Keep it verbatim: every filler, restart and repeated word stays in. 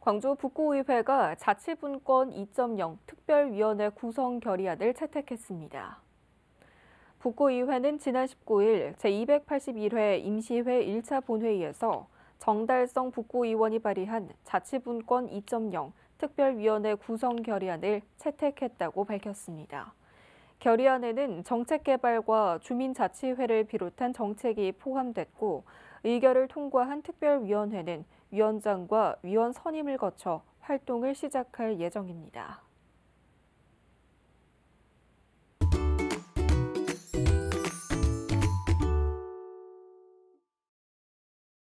광주 북구의회가 자치분권 이 점 영 특별위원회 구성 결의안을 채택했습니다. 북구의회는 지난 십구 일 제이백팔십일 회 임시회 일 차 본회의에서 정달성 북구의원이 발의한 자치분권 이 점 영 특별위원회 구성 결의안을 채택했다고 밝혔습니다. 결의안에는 정책개발과 주민자치회를 비롯한 정책이 포함됐고 의결을 통과한 특별위원회는 위원장과 위원 선임을 거쳐 활동을 시작할 예정입니다.